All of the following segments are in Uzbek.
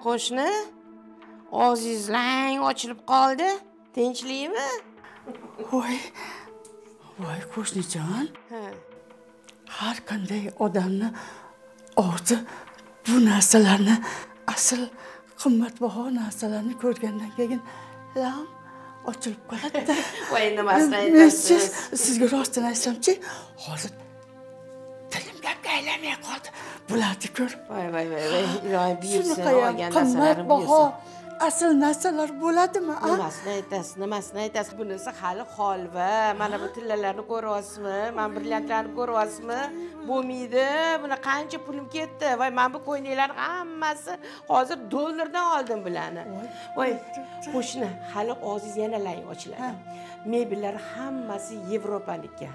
qo'shni. Og'zingiz lang ochilib qoldi. Tinchlikmi? Voy qo'shnijon. Har qanday odamni og'zi bu narsalarni asl qimmatbaho narsalarni ko'rgandan keyin lam ochilib qoladi. Voy nimasini aytasiz? Sizga rostini aytsam-chi, hozir tilim gapga aylanmay qoldi. Bularni ko'rib. Voy. Iloyim buyursin, olgan narsalarim qimmatbaho buyursin. asl narsalar bo'ladimi? Nimasini aytasiz? Bunisi hali holva. Mana bu tillalarni ko'ryapsizmi? Mana brilliantlarni ko'ryapsizmi? Bo'lmaydi. Buni qancha pulim ketdi. Voy, men bu ko'ylaklarning hammasi hozir dollardan oldim bularni. Voy, qo'shni, hali og'zingiz yana lang ochiladi. Mebellar hammasi Yevropaniki.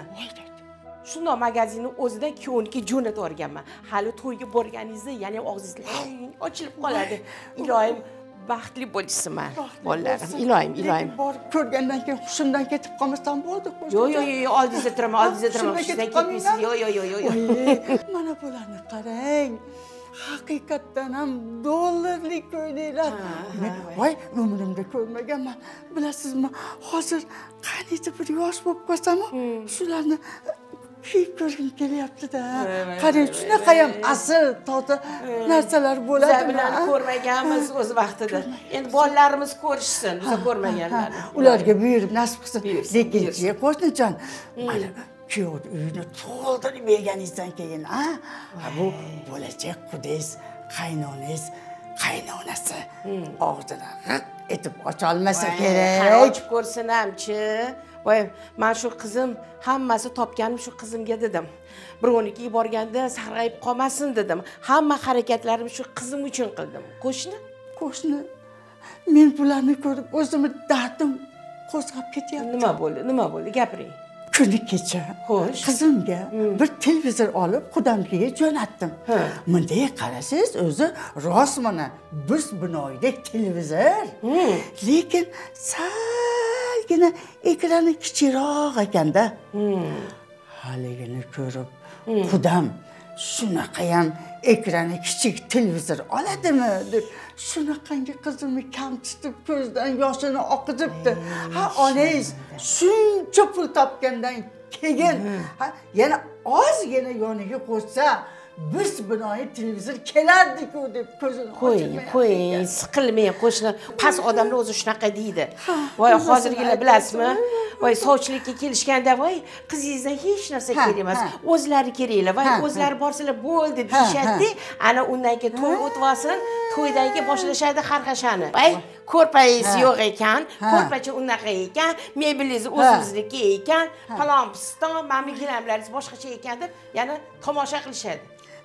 Shundoq magazinni o'zidan kiyovniki jo'natib yuborganman. Hali to'yga borganingizda yana og'zingiz lang ochilib qoladi. Iloyim baxtli bo'lishsin, bolalarim. Iloyim. Borib ko'rgandan keyin hushimdan ketib qolmasam bo'ldi. Yo'q, oldingizda turaman. Hushimdan ketmaysiz. Yo'q. Mana bularni qarang. Haqiqatdan ham dollarlik ko'ylaklar. Voy, umrimda ko'rmaganman. Bilasizmi, hozir qaniydi bir yosh bo'lib qolsam, shularni kiyib ko'rgim kelyapti-da. Qarang, shunaqa ham asl toza narsalar bo'ladi. Biz bilan ko'rmaganmiz o'z vaqtida. Endi bolalarimiz ko'rishsin, biz ko'rmaganlarni. Ularga buyurib nasib qilsin. Lekin qo'shnijon, mana kuyov uyini to'ldirib berganingizdan keyin, bu bo'lajak qudangiz, qaynonangiz, qaynonasi og'zini g'irt etib ocha olmasa kerak. Ochib ko'rsin hamchi. Voy, men shu qizim hammasi topganim shu qizimga dedim. Birovnikiga borganda sarg'ayib qolmasin dedim. Hamma harakatlarimni shu qizim uchun qildim. Qo'shni, men bularni ko'rib o'zimni dardim qo'zg'ab ketyapti. Nima bo'ldi? Gapiring. Kuni kecha qizimga bir televizor olib qudamgiga jo'natdim. Bunday qarasangiz o'zi rost mana biz binoydek televizor. Lekin salgina ekrani kichikroq ekanda. Haligini ko'rib qudam shunaqa ham ekrani kichik televizor oladimi deb shunaqangi qizimni kamsitib ko'zdan yoshini oqizibdi. Onangiz shuncha pul topgandan keyin yana ozgina yoniga qo'shsa biz binoyi televizor kelardi-ku deb ko'zini ochmayapti. Qo'ying, siqilmang qo'shni. Past odamlar o'zi shunaqa deydi. Voy, hozirgilar bilasizmi? Voy, sovchilikka kelishganda voy, qizingizdan hech narsa kerak emas. O'zlari keraklar. Voy, o'zlari borsalar bo'ldi deyshadi. Ana undan keyin to'y o'tib olsin, to'ydan keyin boshlashadi qarg'ashani. Voy, ko'rpangiz yo'q ekan, ko'rpacha unaqa ekan, mebelingiz o'zingizniki ekan, falon piston, mana gilamlaringiz boshqacha ekan deb yana tomosha qilishadi.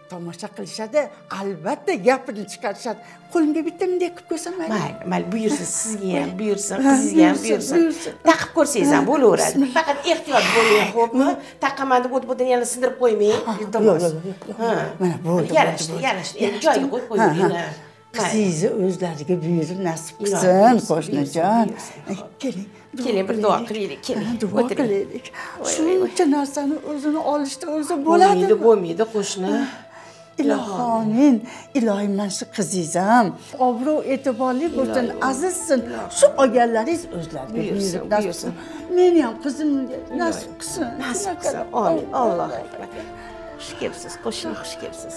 Albatta gapini chiqarishadi. Qo'limga bitta bunday qilib ko'rsam mayli, buyursin, sizga ham buyursin, qizingizga ham buyursin. Taqib ko'rsangiz ham bo'laveradi. Faqat ehtiyot bo'ling, xo'pmi? Taqaman deb o'tib yana sindirib qo'ymang. Iltimos. Mana bo'ldi. Yarashdi. Endi joyiga qo'yib qo'ying. Qizingizni o'zlariga buyurib nasib qilsin, qo'shnijon. Keling, bir duo qilaylik, keling. Duo qilaylik. Shuncha narsani o'zini olishda o'zi bo'ladimi? Bo'lmaydi, qo'shni. Ilohim, iloyim mana shu qizingiz ham obro' e'tiborli bo'lsin, azizsin. Shu olganlaringiz o'zlariga buyurib nasib. Meni ham qizimga nasib qilsin. Nasib qilsin. Amin. Allohu akbar. Xush kelibsiz, qo'shni, xush kelibsiz.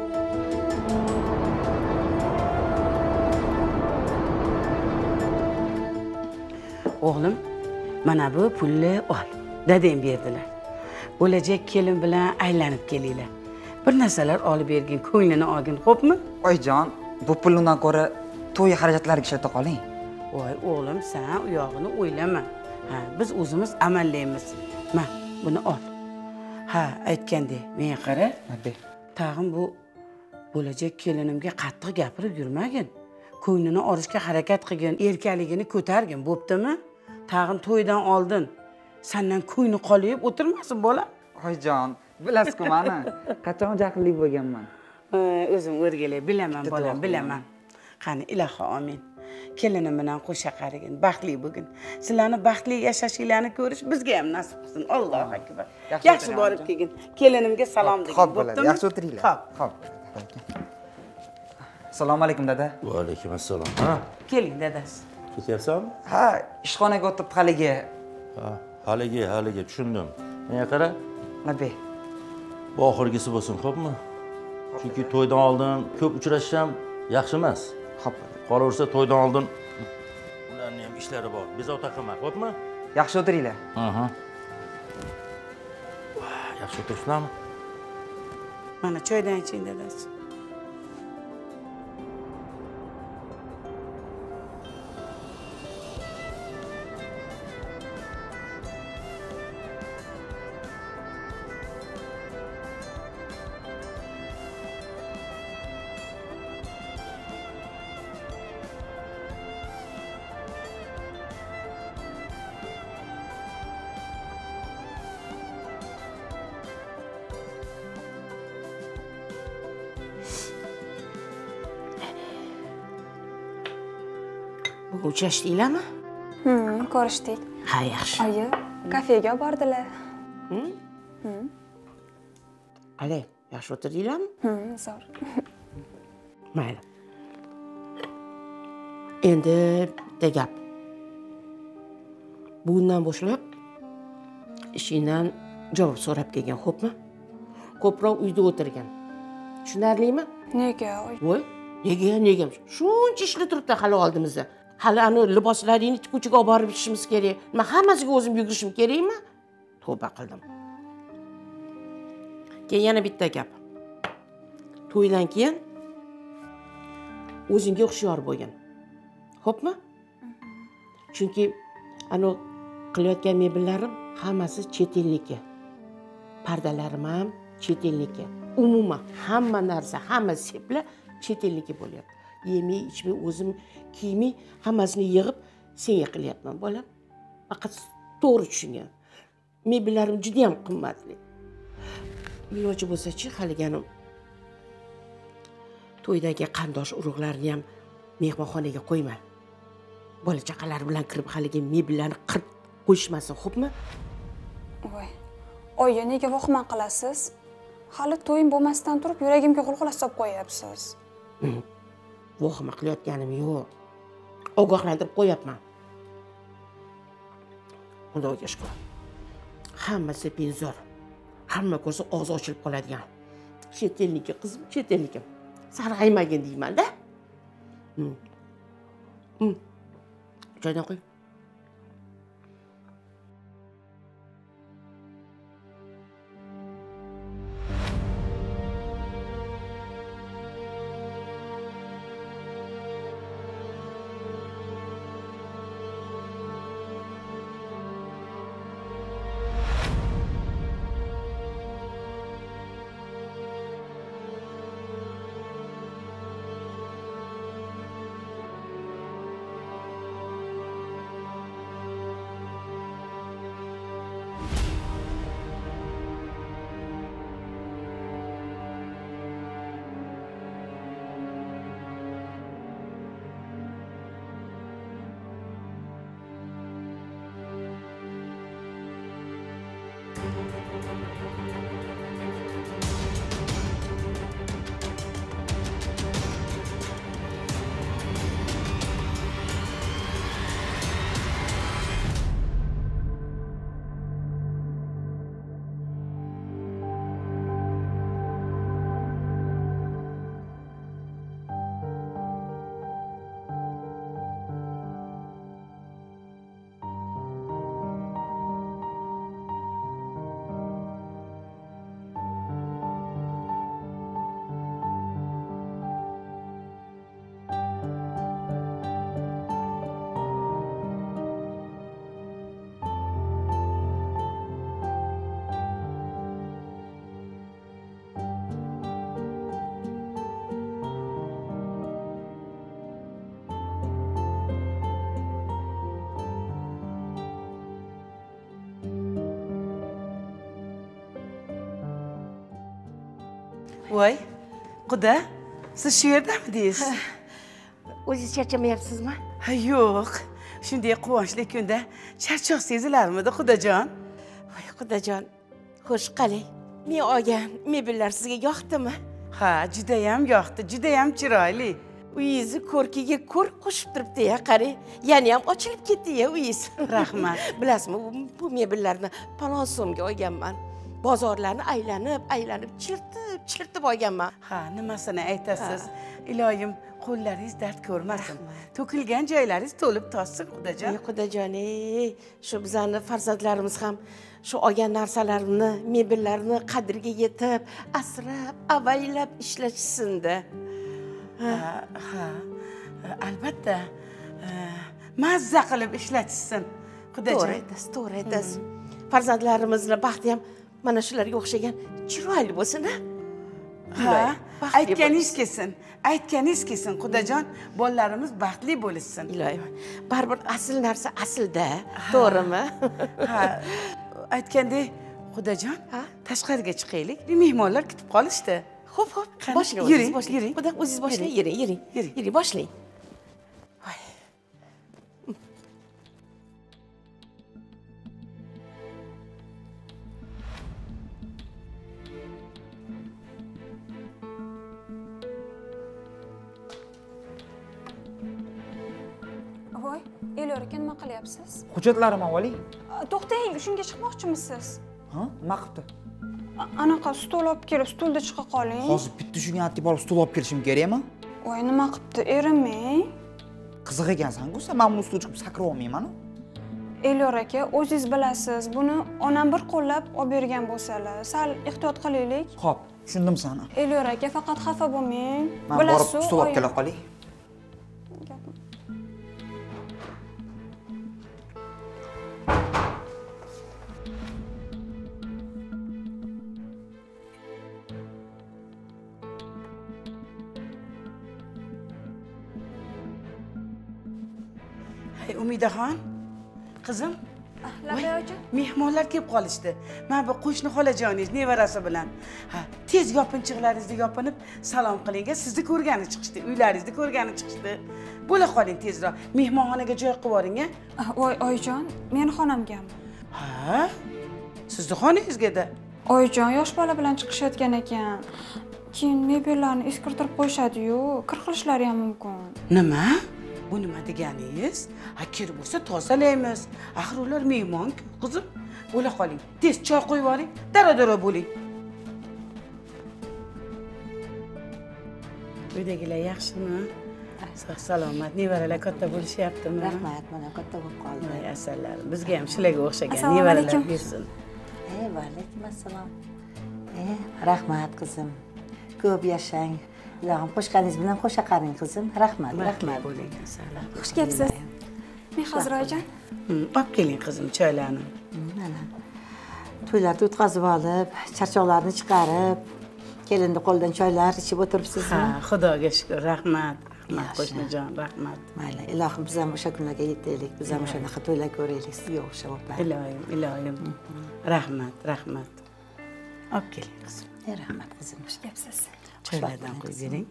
O'g'lim, mana bu pulni ol. Dadang berdilar. Bo'lajak kelin bilan aylanib kelinglar. Bir narsalar olib bergin, ko'nglini olgin, xo'pmi? Oyjon, bu puldan ko'ra to'y xarajatlariga ishlata qoling. Voy, o'g'lim, sen u yog'ini o'ylama. Biz o'zimiz amallaymiz. Ma, buni ol. Aytgandek, menga qara. Tag'in bu bo'lajak kelinimga qattiq gapirib yurmagin. Ko'nglini olishga harakat qilgin, erkaligini ko'targin, bo'ptimi? Tag'in to'ydan oldin sendan ko'ngli qolib o'tirmasin bola. Oyjon, bilasiz-ku meni. Qachon jahillik bo'lganman. O'zim o'rgilay, bilaman bolam, bilaman. Qani, ilohi amin. Kelinim bilan qo'sha qaragin, baxtli bo'lgin. Sizlarni baxtli yashashinglarni ko'rish bizga ham nasib qilsin. Allohu akbar. Yaxshi borib kelgin. Kelinimga salom degin, bo'ptimi? Yaxshi o'tiringlar. Xo'p. Assalomu alaykum dada. Va alaykum assalom. Ha, Keling dadasi. ketyapsanmi? Ha, ishxonaga o'tib haligi. Ha, haligi tushundim. Menga qara, Nabi. bu oxirgisi bo'lsin, xo'pmi? Chunki to'ydan oldin ko'p uchrashish ham yaxshi emas. Xo'p. Qolaversa to'ydan oldin ularning ham ishlari bor. Bezovta qilma, xo'pmi? Yaxshi o'tiringlar. Aha. Yaxshi o'tiribsizlarmi? Mana choydan iching dadasi. Bugun uchrashdinglarmi? Ko'rishdik. Ha, yaxshi. Oyi, kafega bordilar. Ale, yaxshi o'tirdinglarmi? Zo'r. Mayli. Endi bitta gap. Bugundan boshlab ishingdan javob so'rab kelgan, xo'pmi? Ko'proq uyda o'tirgan. Tushunarlimi? Nega? Voy, nega? Shuncha ishlar turibdi hali oldimizda. Hali ani liboslaringni tikuvchiga olib borib ishimiz kerak. Men hammasiga o'zim yugurishim kerakmi? Tavba qildim. Keyin yana bitta gap. To'ydan keyin o'zingga hushyor bo'lgin. Xo'pmi? Chunki ani qilayotgan mebellarim hammasi chet elniki. Pardalarim ham chet elniki. Umuman hamma narsa, hamma seplar chet elniki bo'lyapti. Yemay, ichmay, o'zim kiymay, hammasini yig'ib senga qilyapman, bolam. Faqat to'g'ri tushungan. Mebellarim juda ham qimmatli. Iloji bo'lsa-chi, haliganim to'ydagi qandosh urug'larni ham mehmonxonaga qo'yma. Bola chaqalar bilan kirib haligi mebellarni qirib qo'yishmasin, xo'pmi? Voy. Oyi, nega vahman qilasiz? Hali to'yim bo'lmasdan turib yuragimga g'ulg'ula solib qo'yapsiz. Vahima qilayotganim yo'q. Ogohlantirib qo'yapman. Xudoga shukr. Hammasi benzor. Hamma ko'rsa og'zi ochilib qoladigan. Chet elniki qizim, chet elnikim. Sarg'aymagin deyman-da. Joydan qo'y. Voy, quda, siz shu yerdamidingiz? O'zingiz charchamayapsizmi? Ha, yo'q. Shunday quvonchli kunda charchoq sezilarmidi, xudajon? Voy, xudajon. Xo'sh, qalay. Men olgan mebellar sizga yoqdimi? Ha, judayam yoqdi, judayam chiroyli. Uyingizni ko'rkiga ko'rk qo'shib turibdi-ya, qarang. Yana ham ochilib ketdi-ya uyingiz. Rahmat. Bilasizmi, bu mebellarni palon so'mga olganman. Bozorlarni aylanib, chirtib olganman. Ha, nimasini aytasiz? Iloyim, qo'llaringiz dard ko'rmasin. To'kilgan joylaringiz to'lib toshsin, Xudojon. Ey Xudojon, shu bizani farzandlarimiz ham shu olgan narsalarini, mebellarni qadriga yetib, asrab, avaylab ishlatishsin-da. Ha, albatta. Mazza qilib ishlatishsin, Xudojon. To'g'ri aytasiz. Farzandlarimizni baxti ham mana shularga o'xshagan chiroyli bo'lsin-a. Ha, aytganingiz kelsin, Xudojon. Bolalarimiz baxtli bo'lishsin. Iloyim. Baribir asl narsa aslda, to'g'rimi? Ha, aytgandek, Xudojon, tashqariga chiqaylik. Mehmonlar kutib qolishdi. Xo'p, boshlang. Yuring. Xudo o'zingiz boshlang, yuring, boshlang. Voy, Elyor aka nima qilyapsiz? Hujjatlarim oling. To'xtang, shunga chiqmoqchimisiz? Ha? Nima qilibdi? Anaqa stol olib kelib, stulda chiqa qoling. Hozir bitta shunga atib olib stul olib kelishim kerakmi? Voy, nima qilibdi, erimang. Qiziq ekansan-ku, sen men bu stulga chiqib sakrab olmayman-ku. Elyor aka, o'zingiz bilasiz, buni onam bir qo'llab olib bergan bo'lsalar, sal ehtiyot qilaylik. Xo'p, tushundim seni. Elyor aka, faqat xafa bo'lmang. Men borib stul olib kela qolay. Hey, Umidaxon, qizim. Labayojon. Mehmonlar kelib qolishdi. Men bu qo'shni xolajoningiz nevarasi bilan. Ha, tez yopinchiqlaringizni yopinib salom qilinga, sizni ko'rgani chiqishdi, uylaringizni ko'rgani chiqishdi. Bo'la qoling tezroq. Mehmonxonaga joy qilib yuboring-a. Voy, oyijon, meni xonamgami? Ha? Sizni xonangizga-da. Oyijon, yosh bola bilan chiqishayotgan ekan. Keyin mebellarni eskirtirib qo'yishadi-yu, kir qilishlari ham mumkin. Nima? Bu nima deganingiz? Ha, kir bo'lsa tozalaymiz. Axir ular mehmon-ku, qizim. Bo'la qoling. Tez choy qo'yib yuboring, dara-dara bo'ling. Uydagilar yaxshimi? Sog' salomat, nevaralar katta bo'lishyaptimi? Rahmat, mana katta bo'lib qoldi. Voy asallari, bizga ham shularga o'xshagan Assalomu nevaralar alaykum. bersin. Va alaykum assalom. Rahmat qizim. Ko'p yashang. Ilohim qo'shganingiz bilan qo'sha qaring qizim. Rahmat, rahmat bo'ling, assalom. Xush kelibsiz. Mehozir oyijon. Olib keling qizim choylarni. Mana. To'ylarni o'tkazib olib, charchoqlarni chiqarib, kelinni qo'ldan choylar ichib o'tiribsizmi? Ha, Xudoga shukr, rahmat. Rahmat Yaxshi. qo'shnijon, rahmat. Mayli, ilohim biz ham o'sha kunlarga yetaylik, biz ham o'shanaqa to'ylar ko'raylik, sizga o'xshab o'par. Iloyim. Rahmat. Olib keling qizim. Rahmat qizim. Xush kelibsiz. Choylardan qo'yib bering.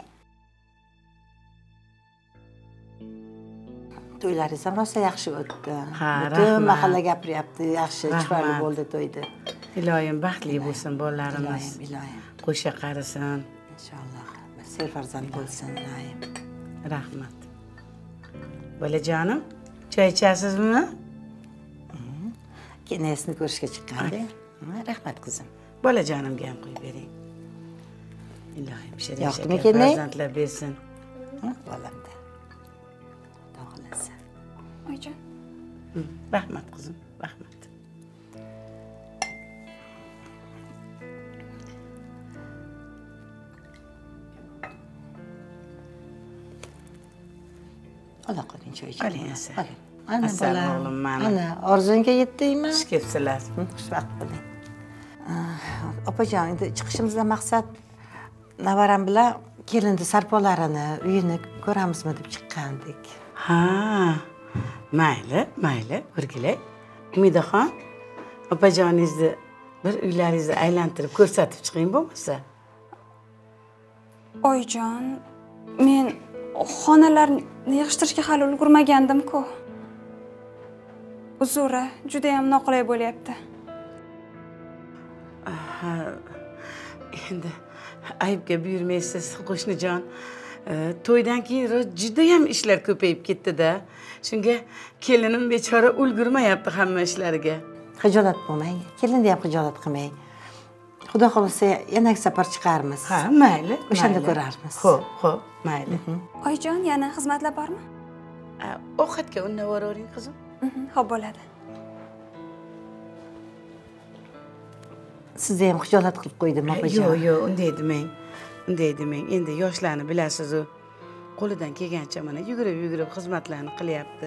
To'ylaringiz ham rosa yaxshi o'tdi. Ha, Butun rahmat. mahalla gapiryapti, yaxshi, chiroyli Rahmat. bo'ldi to'yda. Iloyim baxtli bo'lsin bolalarimiz. Iloyim. Qo'sha qarisin. Inshaalloh. Serfarzand bo'lsin, iloyim. Rahmat. Bolajonim, choy ichasizmi? Kenayasini ko'rishga chiqqanda. Rahmat qizim. Bolajonimga ham qo'yib bering. Iloyim shirya Yoqdimi shakar kenay? farzandlar bersin. Bolamda. Xudo xohlasa. Oyijon. Rahmat qizim, rahmat. Ola qoling choy ichib. Oling, asa. Oling. Ana Asal bolam. o'g'lim mani. Ana, orzunga yetdingmi? Xush kelibsizlar. Xushvaqt bo'ling. Opajon, endi chiqishimizdan maqsad navaram bilan kelinni sarpolarini, uyini ko'ramizmi deb chiqqandik. Ha. Mayli, o'rgilay. Umidaxon, opajoningizni bir uylaringizni aylantirib ko'rsatib chiqing bo'lmasa. Oyijon, men xonalarni yig'ishtirishga hali ulgurmagandim-ku. Uzr, juda ham noqulay bo'lyapti. Ha, endi Ayıpga buyurmaysiz qo'shnijon. To'ydan keyin juda ham ishlar ko'payib ketdi-da. Shunga kelinim bechora ulgurmayapti hamma ishlariga. Xijolat bo'lmang. Kelinni ham xijolat qilmang. Xudo xolasa yana safar chiqarmiz. Ha, mayli. O'shanda ko'rarmiz. Xo'p, mayli. Oyijon, yana xizmatlar bormi? Ovqatga unnab yuboring, qizim. Xo'p bo'ladi. Sizni ham xijolat qilib qo'ydim, opajon. Yo'q, unday demang. Unday demang. Endi yoshlarni bilasiz-ku. Qo'lidan kelgancha mana yugurib xizmatlarni qilyapti.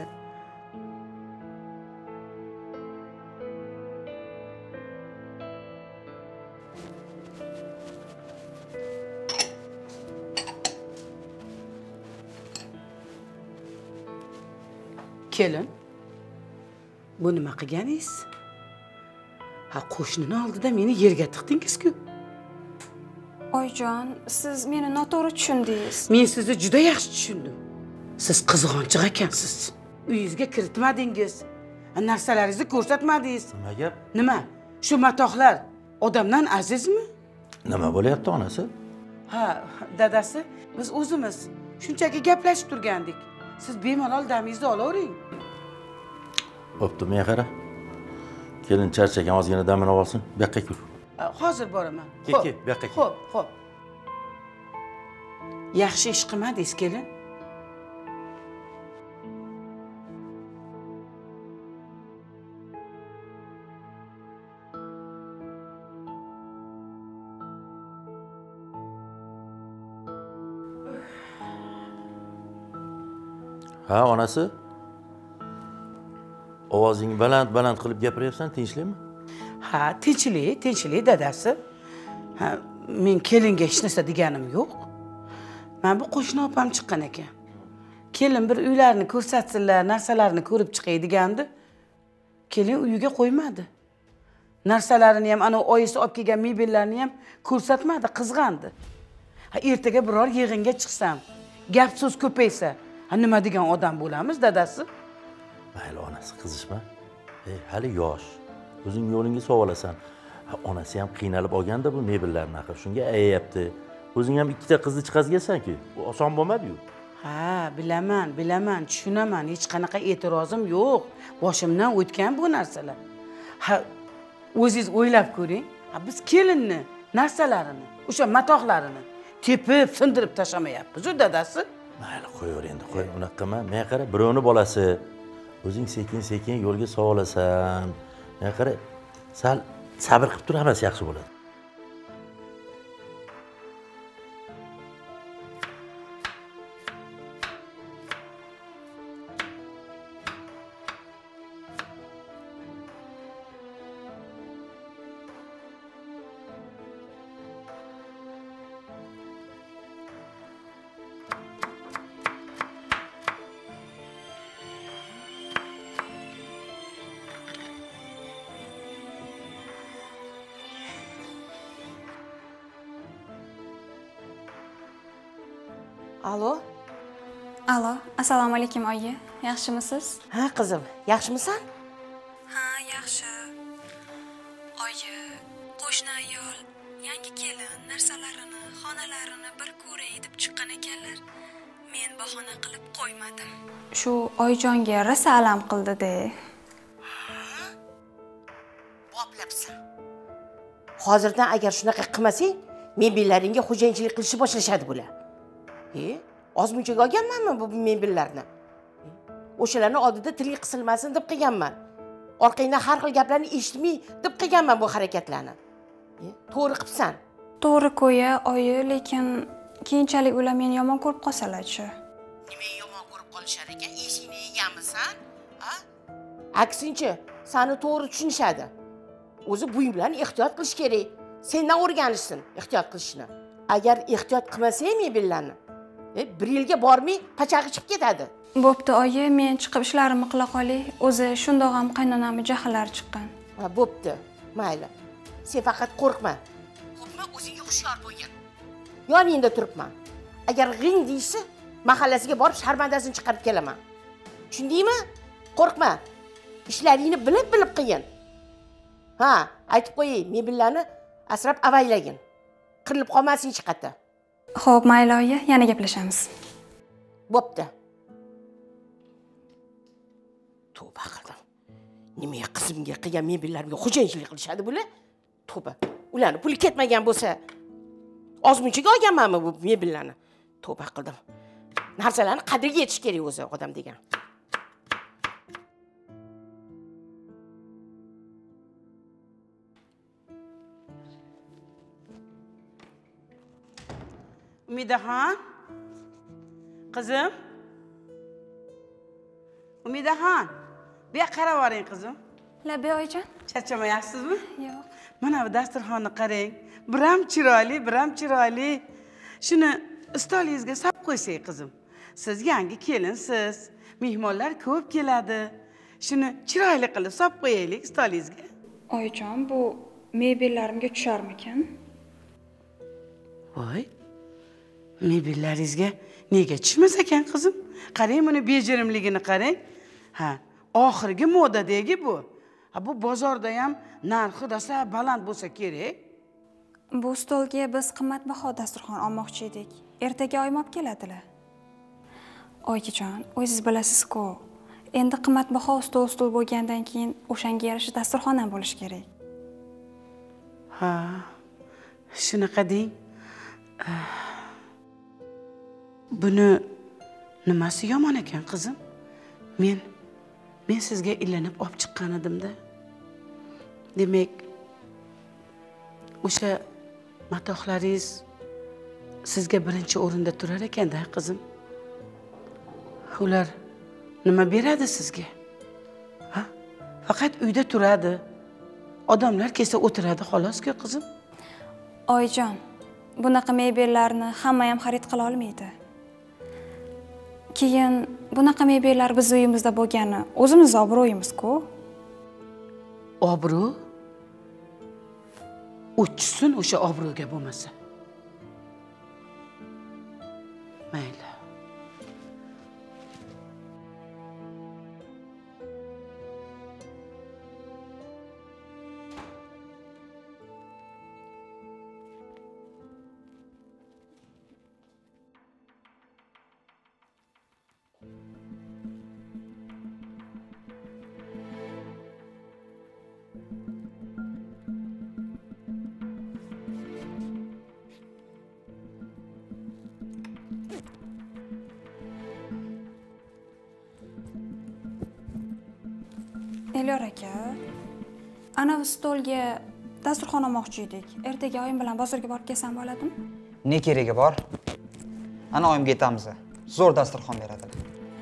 Kelin. Bu nima qilganingiz? Ha, qo'shnini oldida meni yerga tiqdingiz-ku. Oyijon, siz meni noto'g'ri tushundingiz. Men sizni juda yaxshi tushundim. Siz qizg'onchiq ekansiz. Uyingizga kiritmadingiz. Narsalaringizni ko'rsatmadingiz. Nima gap? Nima? Shu matohlar odamdan azizmi? Nima bo'lyapti onasi? Ha, dadasi, biz o'zimiz shunchaki gaplashib turgandik. Siz bemalol damingizni olavering. Bo'pti, men qara. Kelin charchagan, ozgina damini olsin. Bu yoqqa yur. Hozir boraman. Kel, bu yoqqa kel. Xo'p. Yaxshi ish qilmadingiz, kelin. Ha, onasi? Ovozingni baland qilib gapiryapsan, tinchlikmi? Ha, tinchlik dadasi. Ha, men kelinga hech narsa deganim yo'q. Men bu qo'shni opam chiqqan ekan. Kelin bir uylarni ko'rsatsinlar, narsalarni ko'rib chiqay degandi. Kelin uyiga qo'ymadi. Narsalarini ham, ana oyisi olib kelgan mebellarni ham ko'rsatmadi, qizg'andi. Ha, ertaga biror yig'inga chiqsam, gap so'z ko'paysa, nima degan odam bo'lamiz, dadasi? Mayli, onasi qizishma. Hali yosh. O'zing yo'lingga sovolasan. Onasi ham qiynalib olganda bu mebellarni haqi. Shunga ayayapti. O'zing ham ikkita qizni chiqazgansan-ku. Bu oson bo'lmadi-yu. Ha, bilaman, tushunaman. Hech qanaqa e'tirozim yo'q. Boshimdan o'tgan bu narsalar. Ha, o'zingiz o'ylab ko'ring. Ha, biz kelinni narsalarini, o'sha matohlarini tepib, sindirib tashamayapmiz-ku, dadasi. Mayli, qo'yaver endi, qo'y. Unaqa qilma. Men qara, birovni bolasi. O'zing sekin yo'lga sovolasan. Men qara, sal sabr qilib tur, hammasi yaxshi bo'ladi. Alo, assalomu alaykum oyi. Yaxshimisiz? Ha, qizim, yaxshimisan? Ha, yaxshi. Oyi, qo'shni ayol yangi kelin narsalarini, xonalarini bir ko'ray deb chiqqan ekanlar. Men bahona qilib qo'ymadim. Shu oyijonga rosa alam qildi-da. Bo'plabsan. Hozirdan agar shunaqa qilmasang, mebellaringga xo'jayinchilik qilishni boshlashadi bular. Ozmunchaga olganmanmi bu mebellarni? O'shalarni oldida tilga qisilmasin deb qilganman. Orqangdan har xil gaplarni eshitmay deb qilganman bu harakatlarni. To'g'ri qilibsan. To'g'ri qo'ya, oyi, lekin keyinchalik ular meni yomon ko'rib qolsalar-chi. Nima yomon ko'rib qolishar ekan? Eshikni yeganmisan? Ha? Aksincha, seni to'g'ri tushunishadi. O'zi bu bilan ehtiyot qilish kerak. Sendan o'rganishsin ehtiyot qilishni. Agar ehtiyot qilmasang mebellarni, bir yilga bormay pachag'i chiqib ketadi. Bo'pti, oyi, men chiqib ishlarimni qila qolay. O'zi shundoq ham qaynonamning jahllari chiqqan. Ha, bo'pti. Mayli. Sen faqat qo'rqma. Xo'pmi, o'zingga hushyor bo'lgin. Yoningda turibman. Agar g'ing deysa, mahallasiga borib sharmandasini chiqarib kelaman. Tushundingmi? Qo'rqma. Ishlaringni bilib qilgin. Ha, aytib qo'yay, mebellarni asrab avaylagin. qirilib qolmasin hech qayerda. Xo'p, mayli oyi, yana gaplashamiz. Bo'pti. Tavba qildim. Nimaga qizimga qilgan mebellarimga xo'jayinchilik qilishadi bular? Tavba. Ularni puli ketmagan bo'lsa, ozmunchaga olganmanmi bu mebellarni? Tavba qildim. Narsalarni qadriga yetish kerak o'zi odam degan. Umidaxon? Qizim? Umidaxon, bu yoqqa qarab oring qizim. Labbi oyijon? Charchamayapsizmi? Yo'q. Mana bu dasturxonni qarang. Biram chiroyli, biram chiroyli. Shuni stolingizga solib qo'ysak qizim. Siz yangi kelinsiz. Mehmonlar ko'p keladi. Shuni chiroyli qilib solib qo'yaylik stolingizga. Oyijon, bu mebellarimga tusharmikan? Voy. Mebellaringizga nega tushmas ekan qizim? Qarang, buni bejirimligini qarang. Ha, oxirgi modadagi bu. Bu bozorda ham narxi rosa baland bo'lsa kerak. Bu stolga biz qimmatbaho dasturxon olmoqchi edik. Ertaga oyim olib keladilar. Oyijon, o'zingiz bilasiz-ku, endi qimmatbaho stol bo'lgandan keyin o'shanga yarasha dasturxon ham bo'lishi kerak. Ha, shunaqa deng. Buni nimasi yomon ekan qizim? Men sizga illanib olib chiqqan edim-da. Demak, o'sha matohlaringiz sizga birinchi o'rinda turar ekan-da, qizim. Ular nima beradi sizga? Ha? Faqat uyda turadi. Odamlar kelsa o'tiradi xolos-ku, qizim. Oyijon, bunaqa mebellarni hamma ham xarid qila olmaydi. Keyin bunaqa mebellar biz uyimizda bo'lgani o'zimiz obro'yimiz-ku. Obro'? O'chsin o'sha obro'ga bo'lmasa. Mayli. Elyor aka, ana bu stolga dasturxon olmoqchi edik. Ertaga oyim bilan bozorga borib kelsam bo'ladimi? Ne keragi bor? Ana oyimga aytamiz. Zo'r dasturxon beradilar.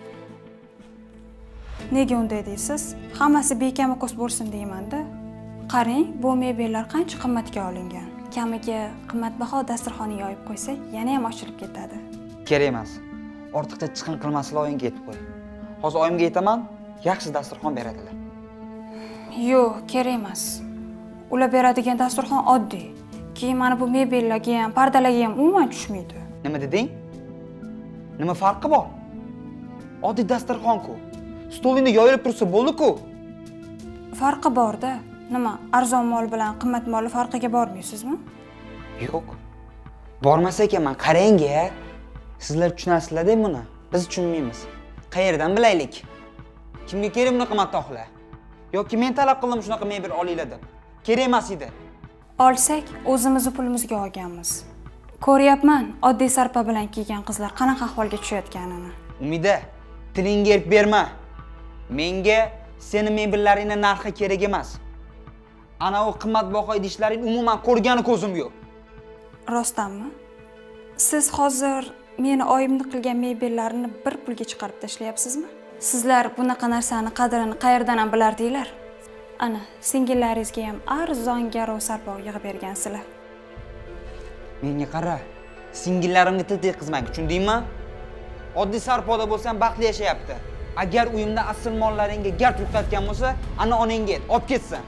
Nega unday deysiz? Hammasi bekam ko'z bo'lsin deyman-da. Qarang, bu mebellar qancha qimmatga olingan. Kamiga qimmatbaho dasturxonni yoyib qo'ysak, yana ham ochilib ketadi. Kerak emas. Ortiqcha chiqin qilmaslar oyimga aytib qo'y. Hozir oyimga aytaman, yaxshi dasturxon beradilar. Yo'q, kerak emas. Ular beradigan dasturxon oddiy. Keyin mana bu mebellarga ham, pardalarga ham umuman tushmaydi. Nima deding? Nima farqi bor? Oddiy dasturxon-ku. Stolingda yoyilib tursa bo'ldi-ku. Farqi bor-da. Nima, arzon mol bilan qimmat mol farqiga bormaysizmi? Yo'q. Bormas ekanman, qarang-a. Sizlar tushunasizlar-da buni. Biz tushunmaymiz. Qayerdan bilaylik? Kimga kerak bunaqa matohlar? Yoki men talab qildim shunaqa mebel olinglar deb. Kerak emas edi. Olsak, o'zimizni pulimizga olganmiz. Ko'ryapman, oddiy sarpa bilan kiygan qizlar qanaqa ahvolga tushayotganini. Umida, tilingga erk berma. Menga seni mebellaringning narxi kerak emas. Ana u qimmatbaho idishlaring umuman ko'rgani ko'zim yo'q. Rostdanmi? Siz hozir meni oyimni qilgan mebellarni bir pulga chiqarib tashlayapsizmi? Sizlar bunaqa narsani qadrini qayerdan ham bilardinglar? Ana, singillaringizga ham arzon garov sarpo yig'ib bergansizlar. Menga qara. Singillarimga til teqizmang, tushundingmi? Oddiy sarpoda bo'lsa ham baxtli yashayapti. Agar uyimda asl mollaringga gard yuqayotgan bo'lsa, ana onangga ayt, olib ketsin.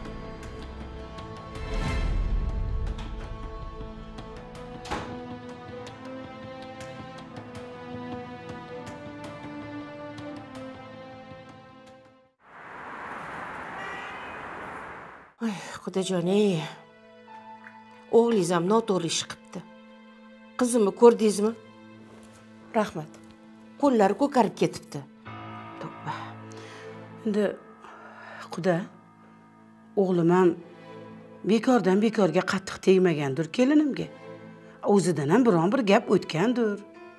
Ay, xudojon-ey. O'g'lingiz ham noto'g'ri ish qilibdi. Qizimni ko'rdingizmi? Rahmat. Qo'llari ko'karib ketibdi. Tavba. Endi Xudo, o'g'lim ham bekordan bekorga qattiq tegmagandir kelinimga. O'zidan ham biron bir gap o'tgandir.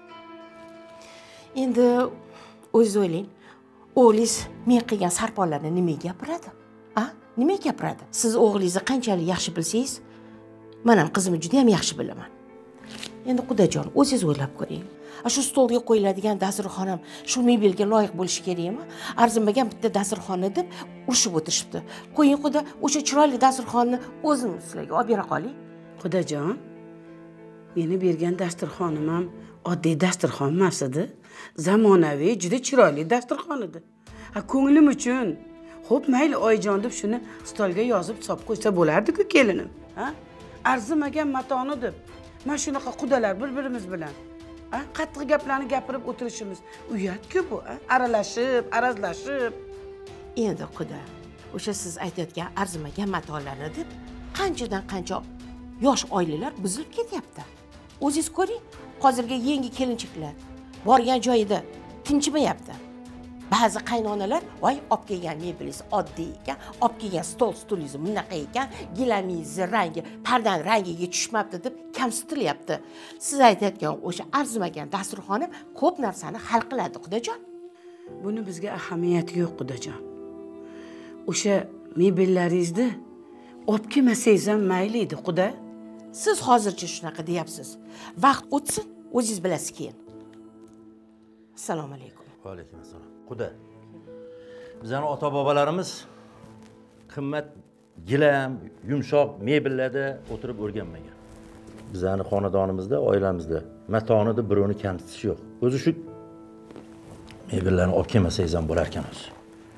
Endi o'zingiz o'ylang. O'g'lingiz men qilgan sarponlarni nimaga gapiradi? Nimaga gapiradi? Siz o'g'lingizni qanchalik yaxshi bilsangiz, men ham qizimni juda ham yaxshi bilaman. Endi Xudojon, o'zingiz o'ylab ko'ring. Shu stolga qo'yiladigan dasturxon ham shu mebelga loyiq bo'lishi kerakmi? Arzimagan bitta dasturxonni deb urushib o'tirishibdi. Qo'ying Xudo, o'sha chiroyli dasturxonni o'zim sizlarga olib bera qoling. Xudojon, meni bergan dasturxonim ham oddiy dasturxon emas edi. Zamonaviy, juda chiroyli dasturxon edi. Ko'nglim uchun, xo'p mayli oyijon deb shuni stolga yozib solib qo'ysa bo'lardi-ku kelinim. Arzimagan matoni deb. Mana shunaqa qudalar bir-birimiz bilan qattiq gaplarni gapirib o'tirishimiz uyat-ku bu, aralashib, arazlashib. Endi Xudo, o'sha siz aytayotgan arzimagan matolarni deb qanchadan qancha yosh oilalar buzilib ketyapti. O'zingiz ko'ring, hozirgi yangi kelinchiklar borgan joyida tinchimayapti. Ba'zi qaynonalar, voy, olib kelgan mebelingiz oddiy ekan, olib kelgan stulingiz bunaqa ekan, gilamingizni rangi pardan rangiga tushmabdi deb kamsitilyapti. Siz aytayotgan o'sha arzimagan dasturxonim ko'p narsani hal qiladi, Xudojon. Buni bizga ahamiyati yo'q, Xudojon. O'sha mebellaringizni olib kelmasangiz ham mayli edi, Xudo. Siz hozircha shunaqa deyapsiz. Vaqt o'tsin, o'zingiz bilasiz keyin. Assalomu alaykum. Va alaykum assalom. Xudo. Bizning ota-bobolarimiz qimmat gilam, yumshoq mebellarda o'tirib o'rganmagan. Bizning xonadonimizda, oilamizda matonida birovni kamsitish yo'q. O'zi shu mebellarni olib kelmasangiz ham bo'lar ekan o'zi.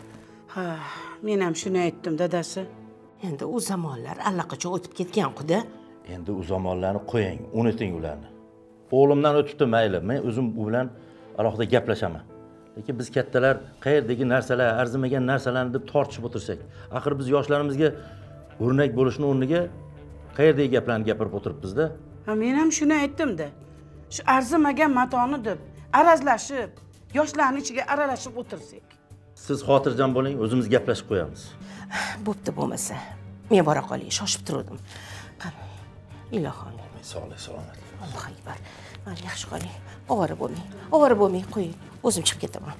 Men ham shuni aytdim, dadasi. Endi u zamonlar allaqachon o'tib ketgan, Xudo. Endi u zamonlarni qo'ying, unuting ularni. O'g'limdan o'tibdi mayli, men o'zim u bilan alohida gaplashaman. Lekin biz kattalar qayerdagi narsalar, arzimagan narsalarni deb tortishib o'tirsak, axir biz yoshlarimizga o'rnak bo'lishning o'rniga qayerdagi gaplarni gapirib o'tiribmiz-da. Men ham shuni aytdim-da. Shu arzimagan matoni deb arazlashib, yoshlarning ichiga aralashib o'tirsak. Siz xotirjam bo'ling, o'zimiz gaplashib qo'yamiz. Bo'pti, bo'lmasa. Men bora qolay, shoshib turdim. Qani, ilohim. Sog'lik, salomat. Alloh akbar. Mana yaxshi qoling. Ovora bo'lmang. Ovora bo'lmang, qo'ying. O'zim chiqib ketaman.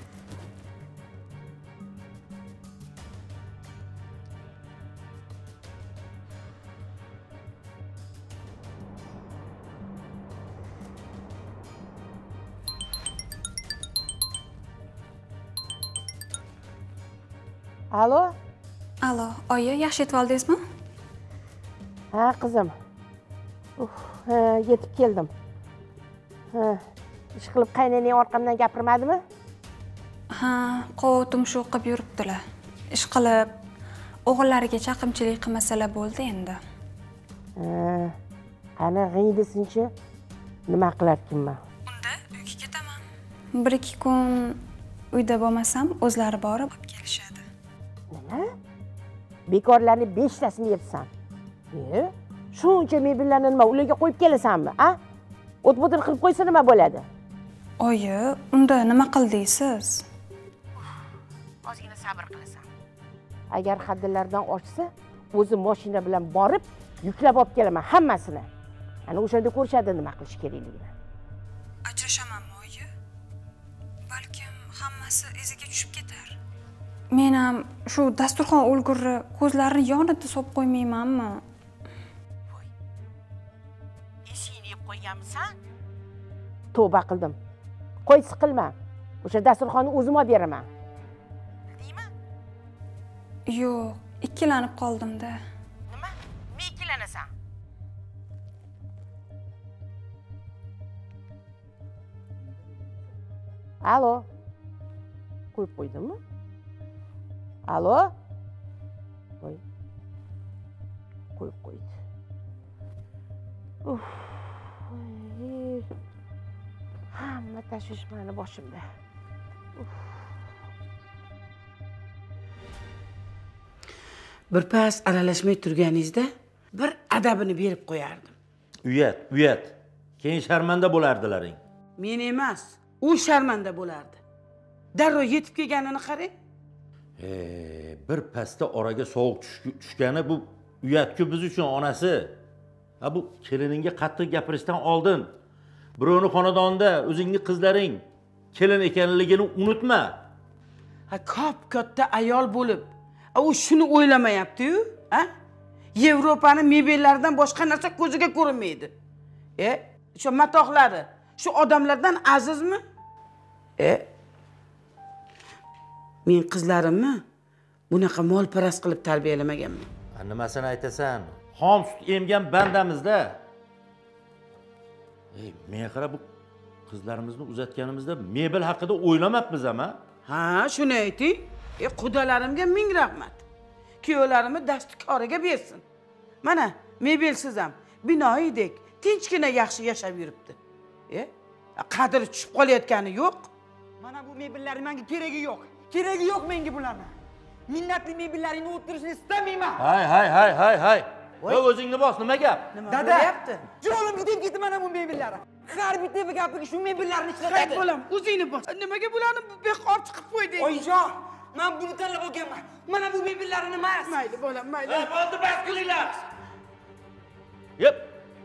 Alo? Alo, oyi, yaxshi yetib oldingizmi? Ha, qizim. Yetib keldim. Ish qilib qaynanang orqamdan gapirmadimi? Ha, qovutim shu qilib yuribdilar. Ish qilib, o'g'illariga chaqimchilik qilmasalar bo'ldi endi. Qani g'ing desinchi, nima qilarkinman? Unda uyga ketaman. 1-2 kun uyda bo'lmasam, o'zlari borib olib kelishadi. Nima? Bekorlarni 5 tasini yebsan. Shuncha mebellarni nima ularga qo'yib kelasanmi, a? O't-bo'tin qilib qo'ysa nima bo'ladi? Oyi, unda nima qildingiz? Ozgina sabr qilasan. Agar haddilardan oshsa, o'zim mashina bilan borib, yuklab olib kelaman hammasini. Ana o'shanda ko'rishadi nima qilish kerakligini. Ajrashamanmi, oyi? Balkim hammasi iziga tushib ketar. Men ham shu dasturxon o'lgurni ko'zlarini yonida solib qo'ymaymanmi? Ishingni yeb qo'yganmisan? Tavba qildim. Qo'y, siqilma. O'sha dasturxonni o'zim olib beraman. Bildingmi? Yo'q, ikkilanib qoldim-da. Nima? Nima ikkilanasan? Alo. Qo'yib qo'ydimmi? Alo? Qo'y. Qo'yib qo'ydi. Hamma tashvish meni boshimda. Bir pas aralashmay turganingizda bir adabini berib qo'yardim. Uyat. Keyin sharmanda bo'lardilaring. Men emas, u sharmanda bo'lardi. Darrov yetib kelganini qarang. Bir pasta oraga sovuq tushgani bu uyat-ku biz uchun onasi. Ha bu kelininga qattiq gapirishdan oldin birovni xonadonida o'zingning qizlaring kelin ekanligini unutma. Ha katta ayol bo'lib, u shuni o'ylamayapti-yu, ha? Yevropani mebellaridan boshqa narsa ko'ziga ko'rinmaydi. Shu matoqlari, shu odamlardan azizmi? Men qizlarimni bunaqa molparast qilib tarbiyalamaganman. Nimasini aytasan? Xom sut emgan bandamizda. Men qara bu qizlarimizni uzatganimizda mebel haqida o'ylamabmiz ama. Ha, shuni ayting. Qudalarimga ming rahmat. Kuyovlarimni dasti koriga bersin. Mana mebelsiz ham binoyidek tinchgina yaxshi yashab yuribdi. Qadri tushib qolayotgani yo'q. Mana bu mebellar menga keragi yo'q. Keragi yo'q menga bularni. Minnatli mebellaringni o'tirishni istamayman. Hay. O'zingni bos, nima gap? Dada yapti. Jo'lim ketib ketdi mana bu mebellari. Har bitta gapiga shu mebellarni ishlatadi. Qayt bo'lam, o'zingni bos. Nimaga bularni beqor chiqib qo'yding? Oyijon, men buni tanlab olganman. Mana bu mebellarni emas. Mayli bo'lam, mayli. Bo'ldi, bas qilinglar. Yep.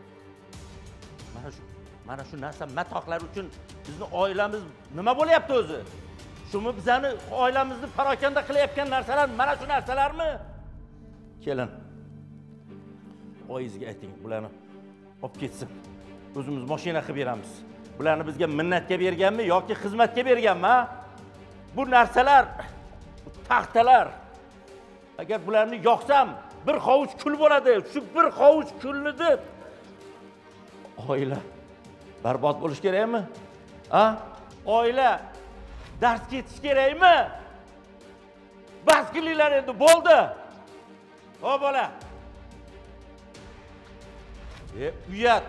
Mana shu narsa matoqlar uchun bizni oilamiz nima bo'layapti o'zi? Shumi bizani oilamizni parokanda qilayotgan narsalar mana shu narsalarmi? Kelin. Oyizga ayting, bularni olib ketsin. O'zimiz mashina qilib beramiz. Bularni bizga minnatga berganmi yoki xizmatga berganmi, ha? Bu narsalar, taxtalar. Agar bularni yoqsam, bir hovuch kul bo'ladi. Shu bir hovuch kulni deb oila barbod bo'lish kerakmi? Ha? Oila dars ketish kerakmi? Bas qilinglar endi, bo'ldi. O bola. Uyat.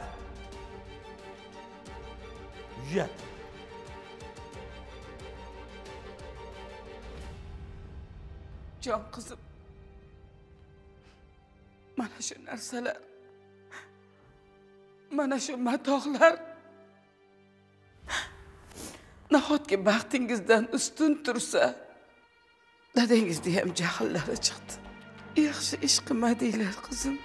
Jon qizim. Mana shu narsalar, mana shu matoqlar nahotki baxtingizdan ustun tursa, dadangizda ham jahllari chiqdi. Yaxshi ish qilmadinglar qizim.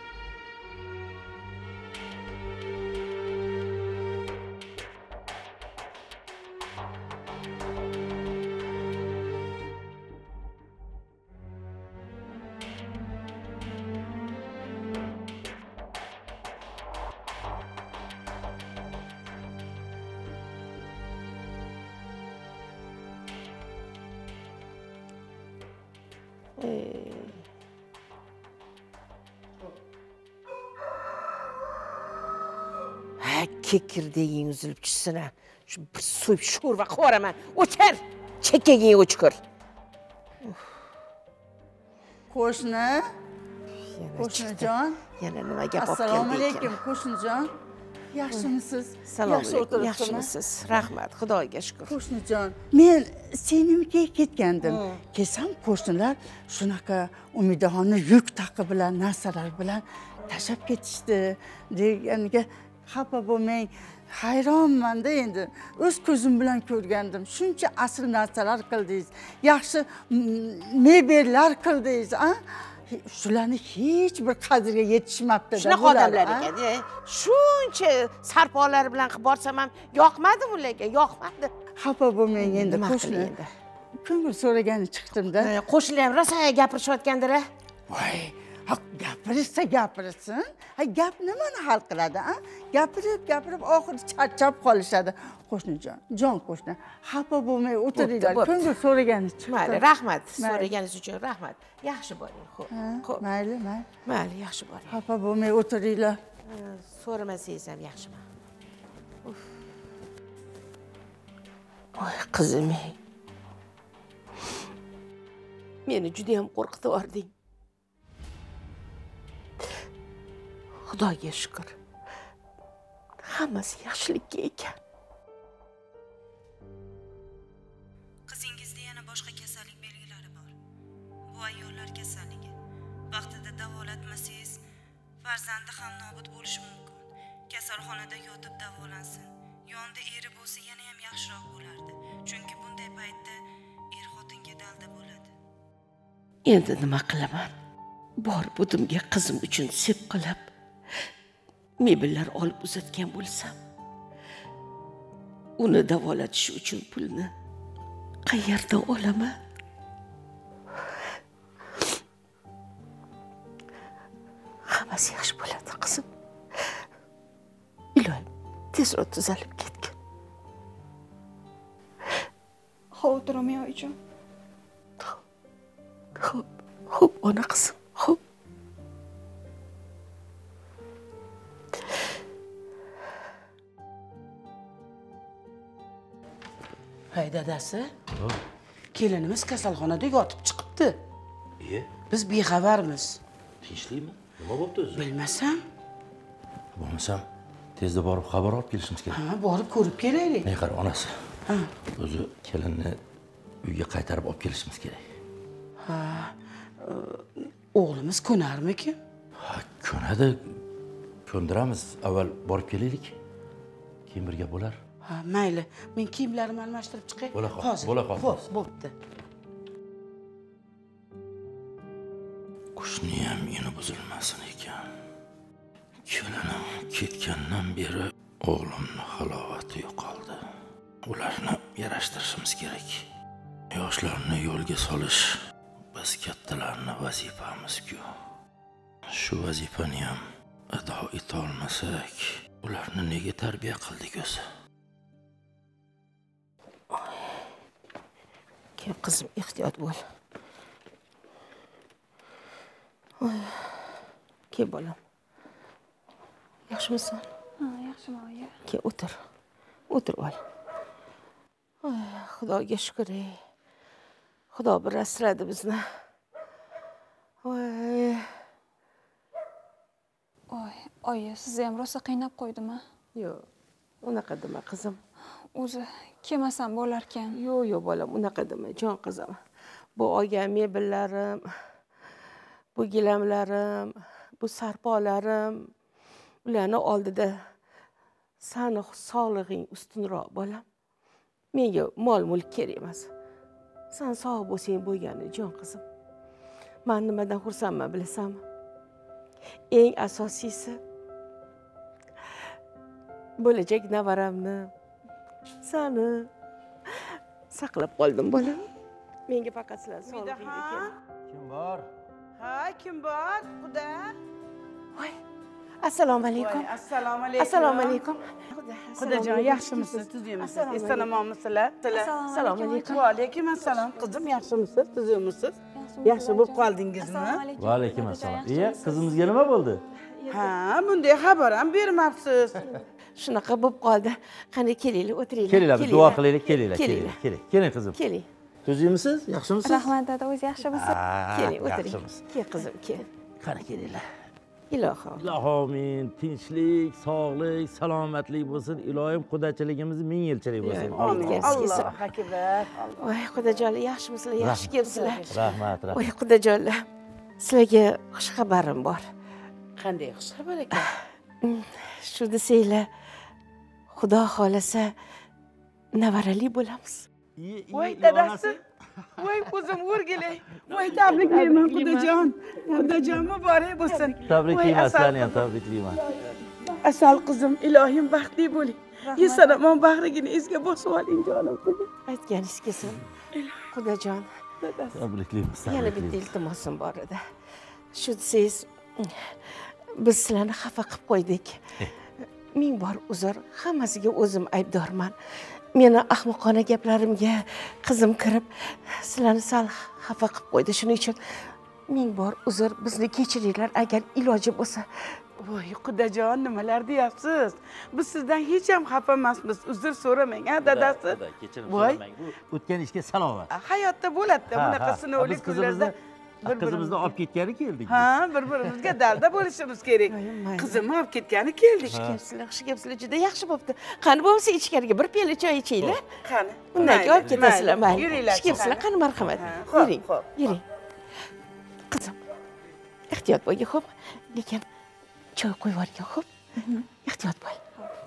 Kekirdeging uzilib tushsin. Shu bir so'yib sho'rva qo'raman. O'char. Chekkaging o'chkur. Qo'shnijon. Yana nima gap olib keldik? Assalomu alaykum, qo'shnijon. Yaxshimisiz? Yaxshi o'tiribsizmi? Yaxshimisiz? Rahmat, Xudoga shukr. Qo'shnijon, men senimga ketgandim. Kelsam qo'shnilar shunaqa Umidaxonni yuk taqi bilan, narsalar bilan tashlab ketishdi deganiga xafa bo'lmang. Hayronman-da endi. O'z ko'zim bilan ko'rgandim. Shuncha asl narsalar qildingiz. Yaxshi mebellar qildingiz, a? Shularni hech bir qadriga yetishmabdi-da. Shunaqa odamlar ekan. Shuncha sarpolar bilan qilib borsam ham yoqmadi ularga, yoqmadi. Xafa bo'lmang endi qo'shni. Ko'ngil so'ragani chiqdim-da. Qo'shnilar ham rosa gapirishayotgandir-a? Voy, gapirsa gapirsin. Gap nimani hal qiladi, a? Gapirib oxiri charchab qolishadi. Qo'shnijon, jon qo'shni, xafa bo'lmay o'tiringlar. Ko'ngil so'ragani chiqdi. Mayli, rahmat. So'raganingiz uchun rahmat. Yaxshi bo'ling, xo'p. Mayli. Mayli, yaxshi bo'ling. Xafa bo'lmay o'tiringlar. So'ramasangiz ham yaxshiman. Voy, qizim. Meni juda ham qo'rqitib yubording. Xudoga shukr. Hammasi yaxshilikka ekan. Qizingizda yana boshqa kasallik belgilari bor. Bu ayollar kasalligi. Vaqtida davolatmasangiz farzandi ham nobud bo'lishi mumkin. Kasalxonada yotib davolansin. Yonida eri bo'lsa yana ham yaxshiroq bo'lardi. Chunki bunday paytda er xotinga dalda bo'ladi. Endi nima qilaman? Bor budimga qizim uchun sepqilab mebellar olib uzatgan bo'lsam, uni davolatish uchun pulni qayerdan olaman? Hammasi yaxshi bo'ladi, qizim. Iloyim, tezroq tuzalib ketgin. Xavotirlamang oyijon. Xo'p, ona qizim, xo'p. Hay dadasi. Kelinimiz kasalxonada yotib chiqibdi. Biz bexabarmiz. Tinchlikmi? Nima bo'pti o'zi? Bilmasam. Bo'lmasam, tezda borib xabar olib kelishimiz kerak. Ha, borib ko'rib kelaylik. Ne qara onasi. O'zi kelinni uyga qaytarib olib kelishimiz kerak. O'g'limiz ko'narmikin? Ha, ko'nadi. Ko'ndiramiz. Avval borib kelaylik. Keyin birga bo'lar. Ha, mayli. Men kiyimlarimni almashtirib chiqay. Bo'la qol. Hozir. Bo'la qol. Xo'p, bo'pti. Qushni ham ini buzilmasin ekan. Kelinim ketgandan beri o'g'limni halovati yo'qoldi. Ularni yarashtirishimiz kerak. Yoshlarni yo'lga solish biz kattalarning vazifamiz-ku. Shu vazifani ham ado eta olmasak, ularni nega tarbiya qildik o'zi? Kel qizim, ehtiyot bo'l. Kel bolam. Yaxshimisan? Ha, yaxshiman oyi. Kel o'tir. O'tir ol. Xudoga shukr. Xudo bir asradi bizni. Voy. Oyi, sizni ham rosa qiynab qo'ydimi? Yo'q, unaqa dema qizim. O'zi kelmasam bo'lar ekan. Yo'q bolam, unaqa dema, jon qizim. Bu olgan mebellarim, bu gilamlarim, bu sarpolarim, ularni oldida sani sog'lig'ing ustunroq bolam. Menga mol-mulk kerak emas. Sen sog' bo'lsang bo'lgani, jon qizim. Men nimadan xursandman bilasanmi? Eng asosiysi bo'lajak navaramni sani saqlab qoldim bolam. Menga faqat sizlar sog'lig'ingga kerak. Kim bor? Ha, kim bor? Xudo. Voy. Assalomu alaykum. Assalomu alaykum. Assalomu alaykum. Xudojon, yaxshimisiz? Tuzukmisiz? Eson-omonmisizlar? Assalomu alaykum. Va alaykum assalom. Qizim, yaxshimisiz? Tuzukmisiz? Yaxshi bo'lib qoldingizmi? Va alaykum assalom. Iya, qizimizga nima bo'ldi? Ha, bunday xabar ham bermabsiz. Shunaqa bo'lib qoldi. Qani kelinglar, o'tiringlar. Kelinglar, biz duo qilaylik, kelinglar, Kelinglar. keling. Keling qizim. Keling. Tuzukmisiz? Yaxshimisiz? Rahmat dada, o'zi yaxshimisiz? Keling, o'tiring. Yaxshimiz. Kel qizim, kel. Qani kelinglar. Ilohim. Ilohim, tinchlik, sog'lik, salomatlik bo'lsin. Ilohim qudachiligimiz ming yilchilik bo'lsin. Amin. Alloh akbar. Voy, xudojonlar, yaxshimisizlar? Yaxshi kelibsizlar. Rahmat. Voy, xudojonlar. Sizlarga xush xabarim bor. Qanday xushxabar ekan? Shu desanglar, Xudo xolasa navarali bo'lamiz. Voy dadasi. Voy ko'zim o'rgilay. Voy tabriklayman xudojon. Xudojon muborak bo'lsin. Tabriklayman, seni ham tabriklayman. Asal qizim, ilohim baxtli bo'ling. Eson-omon bag'rigini esga bosib oling jonim. Aytganingiz kelsin. Xudojon, Tabriklayman. yana bitta iltimosim bor edi. Shu desangiz, biz sizlarni xafa qilib qo'ydik. Ming bor uzr, hammasiga o'zim aybdorman. Meni ahmoqona gaplarimga qizim kirib, sizlarni sal xafa qilib qo'ydi. Shuning uchun ming bor uzr, bizni kechiringlar agar iloji bo'lsa. Voy xudojon, nimalar deyapsiz? Biz sizdan hech ham xafa emasmiz. Uzr so'ramang, ha dadasi. Kechirim Voy. so'ramang. Bu o'tgan ishga salovat. Hayotda bo'ladi bunaqa sinovli Biz kunlarda. qizimizni olib ketgani keldik. Ha, bir-birimizga dalda bo'lishimiz kerak. mayli. Qizimni olib ketgani keldik. Xush kelibsizlar, juda yaxshi bo'pti. Qani bo'lsa ichkariga bir piyola choy ichinglar. Qani? Undan keyin olib ketasizlar, mayli. Yuringlar. Xush kelibsizlar, qani marhamat. Xo'p, Yuring, xo'p. yuring. Qizim, ehtiyot bo'ling, xo'p. Lekin choy qo'yib yuborgin, xo'p? Ehtiyot bo'l.